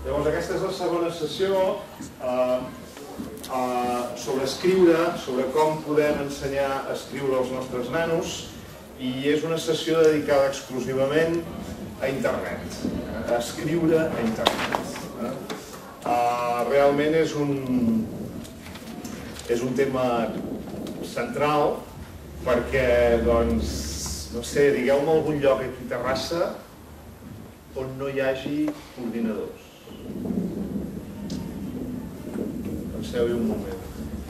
Llavors, aquesta és la segona sessió sobre escriure, sobre com podem ensenyar a escriure als nostres nanos, i és una sessió dedicada exclusivament a internet, a escriure a internet. Realment és un tema central perquè, doncs, no sé, digueu-me algun lloc aquí a Terrassa on no hi hagi ordinadors. Penseu-hi un moment.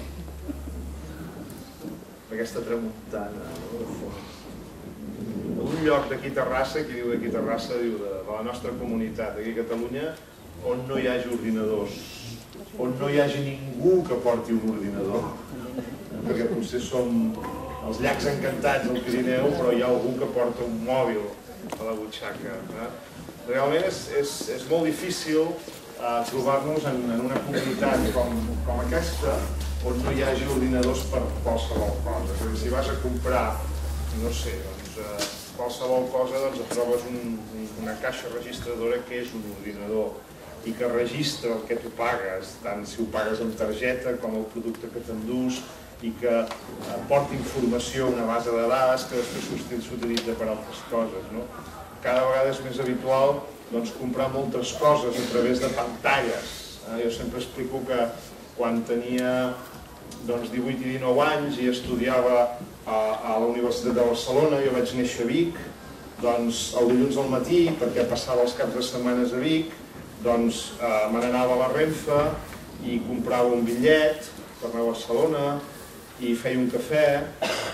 Aquesta tramuntana, de fons. Un lloc d'aquí a Terrassa, qui diu d'aquí a Terrassa, diu de la nostra comunitat, d'aquí a Catalunya, on no hi hagi ordinadors, on no hi hagi ningú que porti un ordinador, perquè potser som els llacs encantats del Pirineu, però hi ha algú que porta un mòbil a la butxaca. Realment és molt difícil trobar-nos en una comunitat com aquesta on no hi hagi ordinadors per qualsevol cosa. És a dir, si vas a comprar, no sé, qualsevol cosa, doncs et trobes una caixa registradora que és un ordinador i que registra el que tu pagues, tant si ho pagues amb targeta com el producte que t'endús, i que porta informació, una base de dades que després s'utilitza per altres coses. Cada vegada és més habitual comprar moltes coses a través de pantalles. Jo sempre explico que quan tenia 18 i 19 anys i estudiava a la Universitat de Barcelona, jo vaig néixer a Vic, el dilluns al matí, perquè passava els caps de setmana a Vic, me n'anava a la Renfe i comprava un bitllet per anar a Barcelona i feia un cafè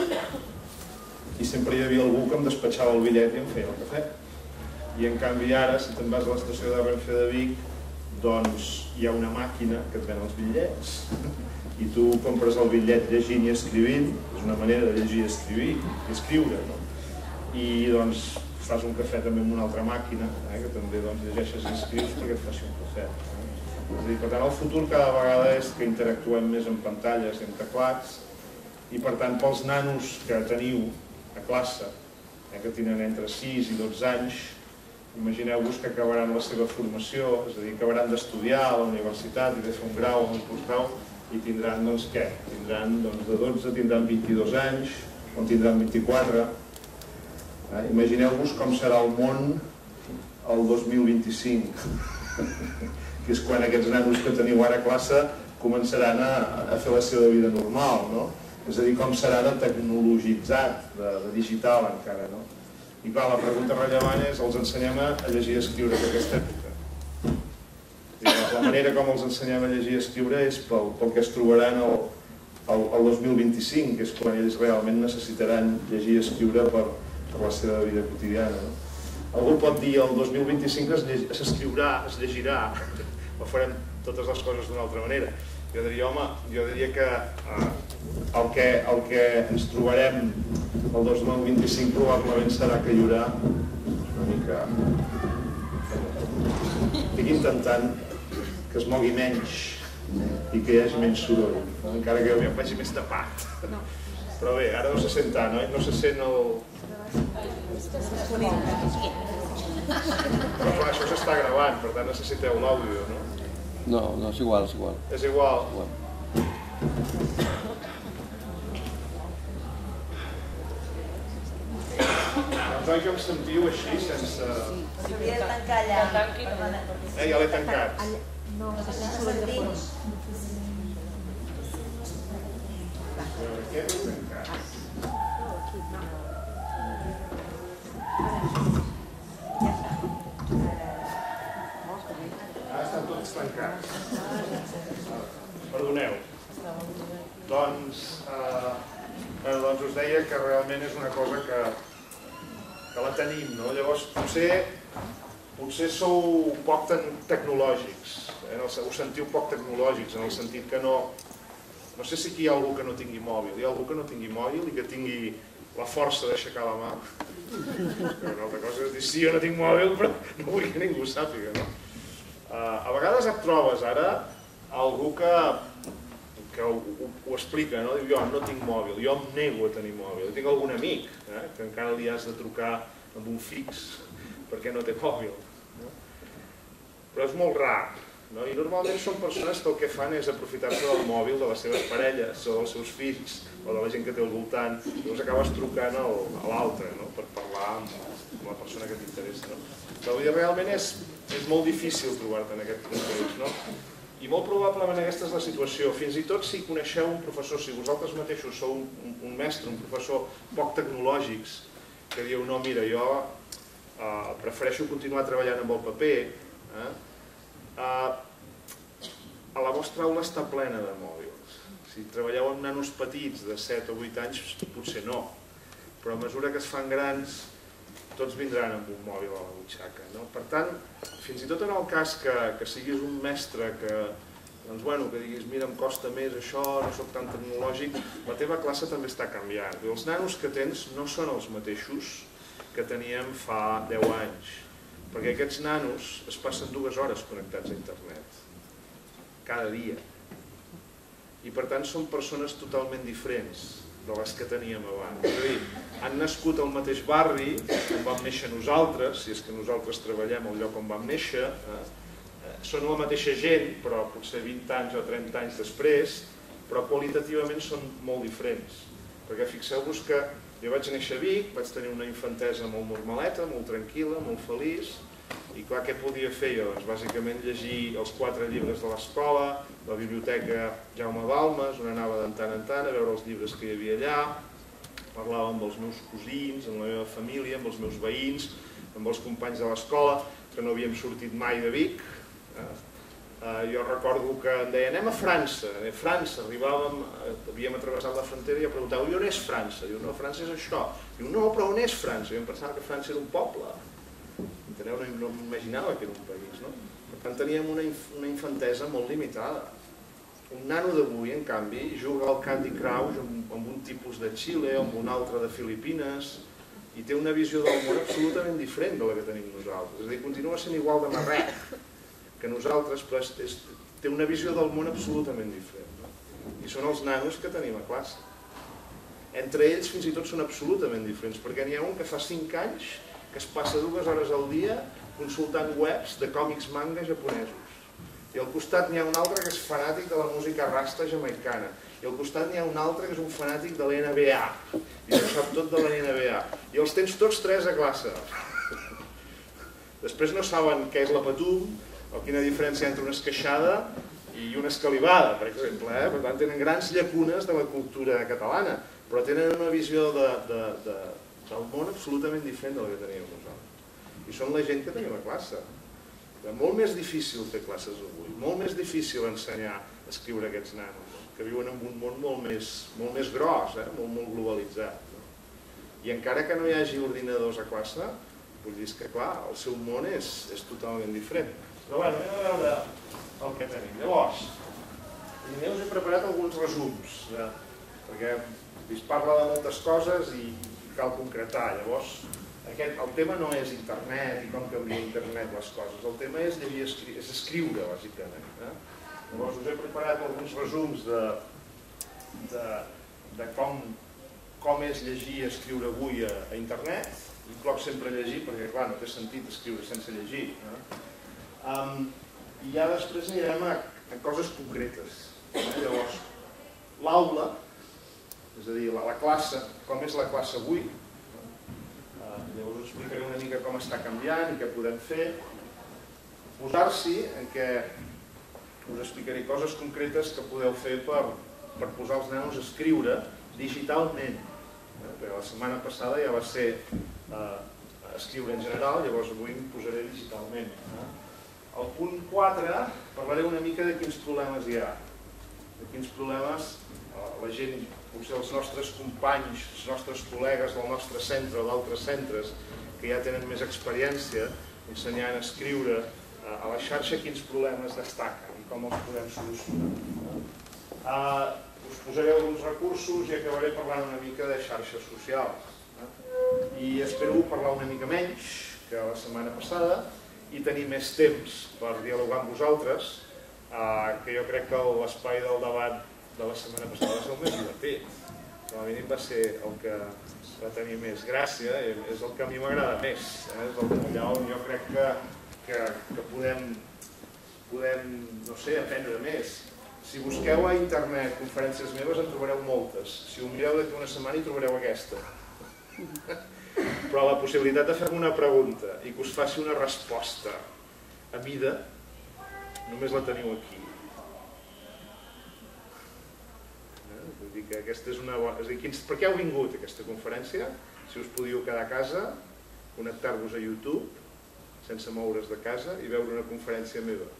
i sempre hi havia algú que em despatxava el bitllet i em feia el cafè. I en canvi ara, si te'n vas a l'estació de Renfe de Vic, doncs hi ha una màquina que et ven els bitllets i tu compres el bitllet llegint i escrivint, és una manera de llegir i escriure, i doncs fas un cafè també amb una altra màquina, que també llegeixes i escrius perquè et faci un cafè. És a dir, per tant, el futur cada vegada és que interactuem més amb pantalles i amb teclats, i per tant, pels nanos que teniu a classe, que tenen entre 6 i 12 anys, imagineu-vos que acabaran la seva formació, és a dir, acabaran d'estudiar a la universitat i de fer un grau o un postgrau, i tindran, doncs, què? Tindran, de 12, tindran 22 anys, o tindran 24. Imagineu-vos com serà el món el 2025, que és quan aquests nanos que teniu ara a classe començaran a fer la seva vida normal, no? És a dir, com serà de tecnologitzat, de digital encara, no? I clar, la pregunta rellevant és, els ensenyem a llegir i escriure en aquesta època? La manera com els ensenyem a llegir i escriure és pel que es trobaran el 2025, que és quan ells realment necessitaran llegir i escriure per la seva vida quotidiana. Algú pot dir el 2025 s'escriurà, es llegirà, o farem totes les coses d'una altra manera. Jo diria, home, que el que ens trobarem el 2025 probablement serà que hi haurà una mica... Estic intentant que es mogui menys i que hi hagi menys soroll, encara que jo em vagi més tapat. Però bé, ara no se sent tant, oi? No se sent el... Però clar, això s'està gravant, per tant necessiteu l'àudio, no? No, és igual, és igual. És igual? Doncs oi que em sentiu així, sense... S'hauria de tancar allà. Ja l'he tancat. No, soroll de fons. Aquest l'he tancat. Ara estan tots tancats. Perdoneu. Doncs us deia que realment és una cosa que la tenim, no? Llavors, potser sou poc tecnològics, ho sentiu poc tecnològics, en el sentit que no sé si aquí hi ha algú que no tingui mòbil. Hi ha algú que no tingui mòbil i que tingui la força d'aixecar la mà? Una altra cosa és dir, sí, jo no tinc mòbil, però no vull que ningú sàpiga, no? A vegades et trobes ara algú que ho explica, no? Diu, jo no tinc mòbil, jo em nego a tenir mòbil. Tinc algun amic que encara li has de trucar amb un fix perquè no té mòbil. però és molt rar. I normalment són persones que el que fan és aprofitar-se del mòbil de les seves parelles o dels seus fills o de la gent que té al voltant, i llavors acabes trucant a l'altre per parlar amb la persona que t'interessa. Però realment és molt difícil trobar-te en aquest context, i molt probablement aquesta és la situació. Fins i tot si coneixeu un professor, si vosaltres mateixos sou un mestre, un professor poc tecnològics, que dieu, no, mira, jo prefereixo continuar treballant amb el paper, a la vostra aula està plena de mòbils. Si treballeu amb nanos petits de 7 o 8 anys, potser no, però a mesura que es fan grans, tots vindran amb un mòbil a la butxaca. Per tant, fins i tot en el cas que siguis un mestre que diguis, mira, em costa més això, no soc tan tecnològic, la teva classe també està canviant. Els nanos que tens no són els mateixos que teníem fa 10 anys, perquè aquests nanos es passen 2 hores connectats a internet, cada dia. I per tant són persones totalment diferents de les que teníem abans. És a dir, han nascut al mateix barri on vam néixer nosaltres, si és que nosaltres treballem al lloc on vam néixer, són la mateixa gent, però potser 20 anys o 30 anys després, però qualitativament són molt diferents. Perquè fixeu-vos que jo vaig néixer a Vic, vaig tenir una infantesa molt normaleta, molt tranquil·la, molt feliç, i clar, què podia fer jo? Doncs bàsicament llegir els 4 llibres de l'escola, la biblioteca Jaume Balmes, on anava de tant en tant a veure els llibres que hi havia allà, parlava amb els meus cosins, amb la meva família, amb els meus veïns, amb els companys de l'escola, que no havíem sortit mai de Vic. Jo recordo que em deia, anem a França, arribàvem, havíem travessat la frontera i jo preguntava, i on és França? Diu, no, França és això. Diu, no, però on és França? Jo em pensava que França era un poble. Enteneu? No m'imaginava que era un país, no? Per tant, teníem una infantesa molt limitada. Un nano d'avui, en canvi, juga al Candy Crush amb un tipus de Xile, amb un altre de Filipines, i té una visió del món absolutament diferent de la que tenim nosaltres. És a dir, continua sent igual de marrec que nosaltres, però té una visió del món absolutament diferent. I són els nanos que tenim a classe. Entre ells fins i tot són absolutament diferents, perquè n'hi ha un que fa 5 anys que es passa 2 hores al dia consultant webs de còmics manga japonesos. I al costat n'hi ha un altre que és fanàtic de la música rasta jamaicana. I al costat n'hi ha un altre que és un fanàtic de la NBA. I ho sap tot de la NBA. I els tens tots 3 a classe. Després no saben què és la patum, o quina diferència entre una esqueixada i una escalivada, per exemple. Per tant, tenen grans llacunes de la cultura catalana, però tenen una visió del món absolutament diferent de la que teníem nosaltres. I són la gent que tenim a classe. És molt més difícil fer classes avui, molt més difícil ensenyar a escriure aquests nanos, que viuen en un món molt més gros, molt globalitzat. I encara que no hi hagi ordinadors a classe, vull dir que, clar, el seu món és totalment diferent. Però bé, anem a veure el que tenim. Llavors, primer us he preparat alguns resums, perquè es parla de moltes coses i cal concretar. Llavors, el tema no és internet i com canvia internet les coses, el tema és llegir, és escriure, bàsicament. Llavors, us he preparat alguns resums de com és llegir i escriure avui a internet. Incloc sempre llegir, perquè, clar, no té sentit escriure sense llegir. I ja després anirem a coses concretes. Llavors, l'aula, és a dir, la classe, com és la classe avui. Llavors us explicaré una mica com està canviant i què podem fer. Posar-s'hi en què us explicaré coses concretes que podeu fer per posar els nanos a escriure digitalment. Perquè la setmana passada ja va ser escriure en general, llavors avui em posaré digitalment. Al punt 4 parlaré una mica de quins problemes hi ha. De quins problemes la gent, potser els nostres companys, els nostres col·legues del nostre centre o d'altres centres que ja tenen més experiència ensenyant a escriure a la xarxa, quins problemes destaquen i com els podem solucionar. Us posaré alguns recursos i acabaré parlant una mica de xarxes socials. I espero parlar una mica menys que la setmana passada i tenir més temps per dialogar amb vosaltres, que jo crec que l'espai del debat de la setmana passada va ser el més divertit. Com a mínim va ser el que va tenir més gràcia, és el que a mi m'agrada més. És allà on jo crec que que podem, no sé, aprendre més. Si busqueu a internet conferències meves en trobareu moltes. Si ho mireu d'aquí una setmana hi trobareu aquesta. Però la possibilitat de fer-me una pregunta i que us faci una resposta a mida, només la teniu aquí. Vull dir que aquesta és una bona... És a dir, per què heu vingut a aquesta conferència? Si us podíeu quedar a casa, connectar-vos a YouTube, sense moure's de casa, i veure una conferència meva.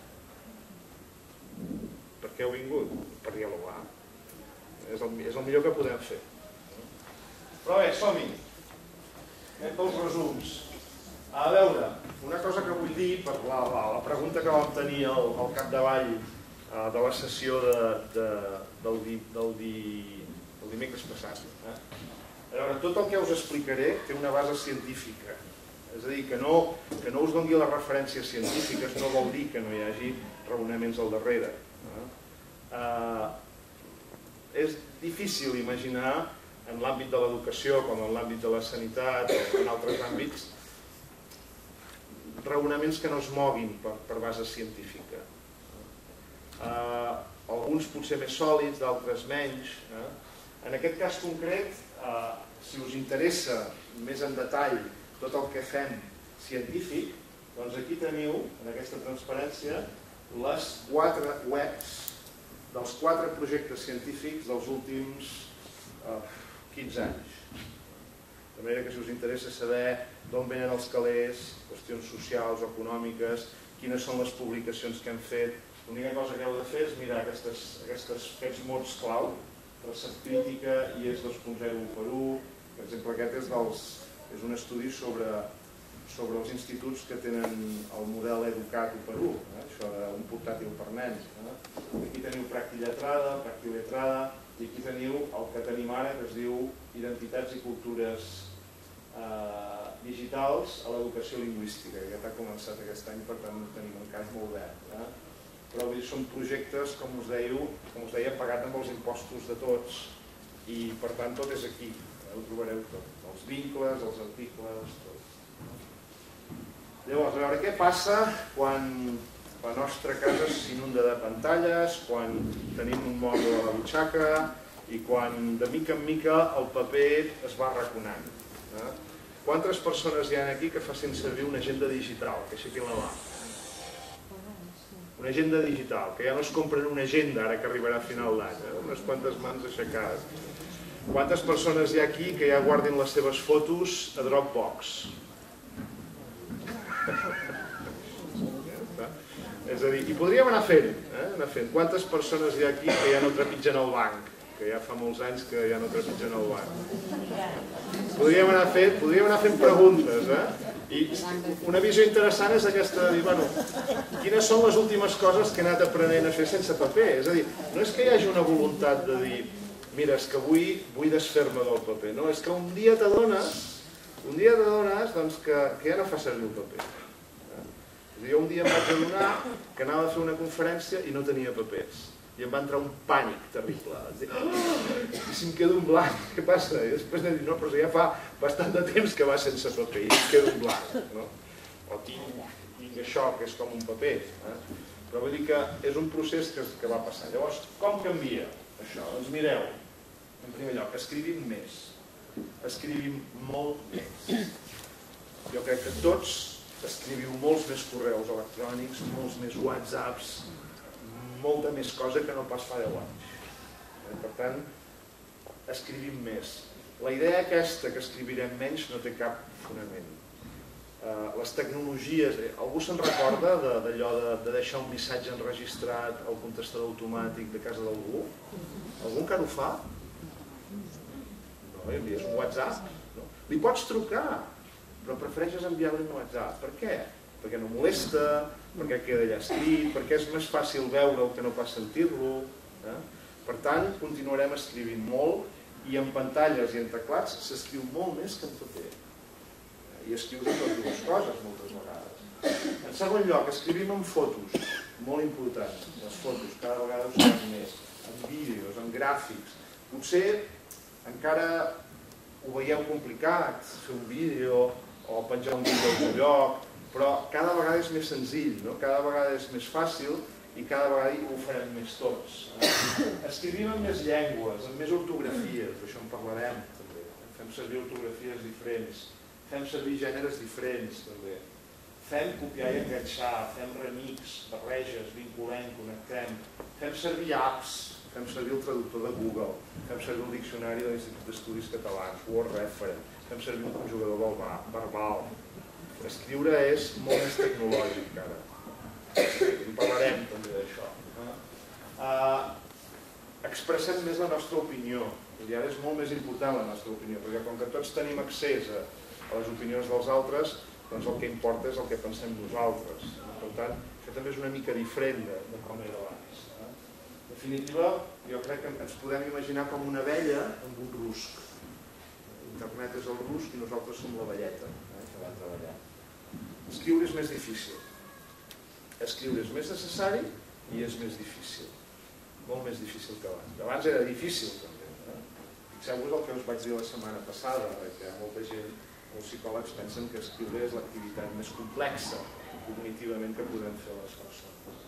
Per què heu vingut? Per dialogar. És el millor que podem fer. Però bé, som-hi. Anem pels resums. A veure, una cosa que vull dir per la pregunta que vam tenir al capdavall de la sessió del dimecres passat. A veure, tot el que us explicaré té una base científica. És a dir, que no us doni les referències científiques no vol dir que no hi hagi raonaments al darrere. És difícil imaginar en l'àmbit de l'educació com en l'àmbit de la sanitat o en altres àmbits raonaments que no es moguin per base científica. Alguns potser més sòlids, d'altres menys. En aquest cas concret, si us interessa més en detall tot el que fem científic, doncs aquí teniu, en aquesta transparència, les 4 webs dels 4 projectes científics dels últims 15 anys. De manera que si us interessa saber d'on venen els calés, qüestions socials o econòmiques, quines són les publicacions que hem fet, l'única cosa que heu de fer és mirar aquests mots clau, Recerca Crítica, IES 2.0 Perú, per exemple aquest és un estudi sobre els instituts que tenen el model Educat a Perú, això d'un portàtil per nens. Aquí teniu Practiletrada, Practiletrada, i aquí teniu el que tenim ara, que es diu Identitats i Cultures Digitals a l'Educació Lingüística, que ja ha començat aquest any, per tant tenim un cas molt verd. Però són projectes, com us deia, pagats amb els impostos de tots, i per tant tot és aquí, ho trobareu tot, els vincles, els articles, tot. Llavors, a veure què passa quan la nostra casa s'inunda de pantalles, quan tenim un mòbil a la butxaca i quan de mica en mica el paper es va arraconant. Quantes persones hi ha aquí que facin servir una agenda digital? Que aixequin la mà. Una agenda digital, que ja no es compren una agenda ara que arribarà a final d'any, unes quantes mans aixecades. Quantes persones hi ha aquí que ja guardin les seves fotos a Dropbox? És a dir, i podríem anar fent. Quantes persones hi ha aquí que ja no trepitgen el banc? Que ja fa molts anys que ja no trepitgen el banc. Podríem anar fent preguntes. I una visió interessant és aquesta de dir, bueno, quines són les últimes coses que he anat aprenent a fer sense paper? És a dir, no és que hi hagi una voluntat de dir, mira, és que vull desfer-me del paper. No, és que un dia t'adones que ja no fa servir el paper. Jo un dia em vaig adonar que anava a fer una conferència i no tenia papers. I em va entrar un pànic terrible. I si em quedo en blanc, què passa? I després de dir, no, però ja fa bastant de temps que va sense paper i em quedo en blanc. O tinc això, que és com un paper. Però vull dir que és un procés que va passar. Llavors, com canvia això? Doncs mireu, en primer lloc, escrivim més. Escrivim molt més. Jo crec que tots escriviu molts més correus electrònics, molts més whatsapps, molta més cosa que no pas fa 10 anys. Per tant, escrivim més. La idea aquesta que escrivirem menys no té cap fonament. Les tecnologies... Algú se'n recorda d'allò de deixar un missatge enregistrat al contestador automàtic de casa d'algú? Algú encara ho fa? No, envies un WhatsApp. Li pots trucar, però prefereixes enviar-li un WhatsApp. Per què? Perquè no molesta, perquè queda allà escrit, perquè és més fàcil veure'l que no pas sentir-lo. Per tant, continuarem escrivint molt i en pantalles i en teclats s'escriu molt més que en paper. I escrius totes dues coses moltes vegades. En segon lloc, escrivim en fotos, molt important. Les fotos cada vegada ho saben més, en vídeos, en gràfics. Potser encara ho veieu complicat, fer un vídeo o penjar un vídeo a algun lloc, però cada vegada és més senzill, cada vegada és més fàcil i cada vegada ho farem més tots. Escrivim en més llengües, en més ortografies, d'això en parlarem també. Fem servir ortografies diferents, fem servir gèneres diferents també. Fem copiar i enganxar, fem remix, barreges, vinculem, connectem. Fem servir apps, fem servir el traductor de Google, fem servir el diccionari de l'Institut d'Estudis Catalans, Word Referent, fem servir un conjugador verbal. Escriure és molt més tecnològic ara. En parlarem també d'això. Expressem més la nostra opinió, i ara és molt més important la nostra opinió, perquè com que tots tenim accés a les opinions dels altres, doncs el que importa és el que pensem nosaltres. Per tant, això també és una mica diferent de com era abans. En definitiva, jo crec que ens podem imaginar com una abella amb un rusc. Internet és el rusc i nosaltres som la abelleta que va treballar. Escriure és més difícil. Escriure és més necessari i és més difícil. Molt més difícil que abans. Abans era difícil també. Fixeu-vos el que us vaig dir la setmana passada, que molta gent, molts psicòlegs pensen que escriure és l'activitat més complexa cognitivament que podem fer les persones.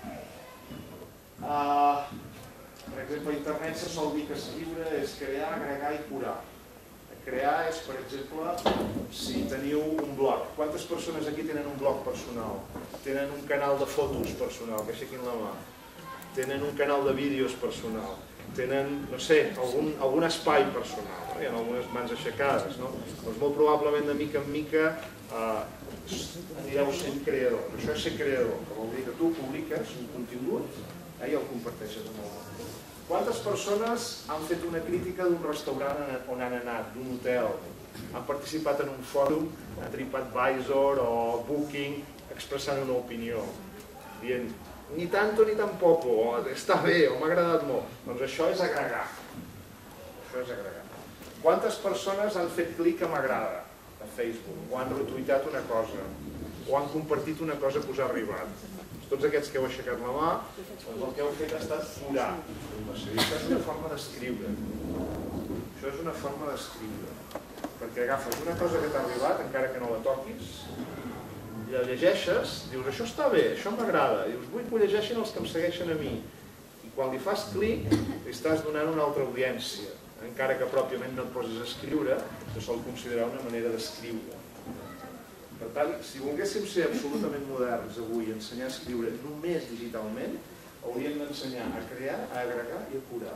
Per exemple, a internet se sol dir que escriure és crear, agregar i curar. Crear és, per exemple, si teniu un blog. Quantes persones aquí tenen un blog personal? Tenen un canal de fotos personal, que aixequin la mà. Tenen un canal de vídeos personal. Tenen, no sé, algun espai personal. Hi ha algunes mans aixecades. Doncs molt probablement, de mica en mica, anireu sent creadors. Això és ser creador, que vol dir que tu publiques un contingut i el comparteixes amb el món. Quantes persones han fet una crítica d'un restaurant on han anat, d'un hotel, han participat en un fòrum, a TripAdvisor o Booking, expressant una opinió, dient ni tanto ni tampoco, o està bé, o m'ha agradat molt. Doncs això és agregar. Això és agregar. Quantes persones han fet clic a m'agrada a Facebook, o han retuitat una cosa, o han compartit una cosa que us ha arribat? Tots aquests que heu aixecat la mà, el que heu fet ha estat curar informació. I això és una forma d'escriure. Això és una forma d'escriure. Perquè agafes una cosa que t'ha arribat, encara que no la toquis, i la llegeixes, dius, això està bé, això m'agrada, dius, vull que ho llegeixin els que em segueixen a mi. I quan li fas clic, li estàs donant una altra audiència. Encara que pròpiament no et posis a escriure, se sol considerar una manera d'escriure. Per tant, si volguéssim ser absolutament moderns avui i ensenyar a escriure només digitalment, hauríem d'ensenyar a crear, a agregar i a curar.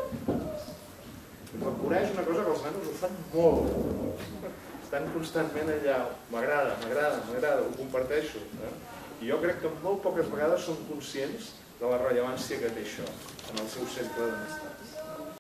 La curar és una cosa que els nanos ho fan molt. Estan constantment allà, m'agrada, ho comparteixo. I jo crec que molt poques vegades som conscients de la rellevància que té això en el seu centre d'amistat.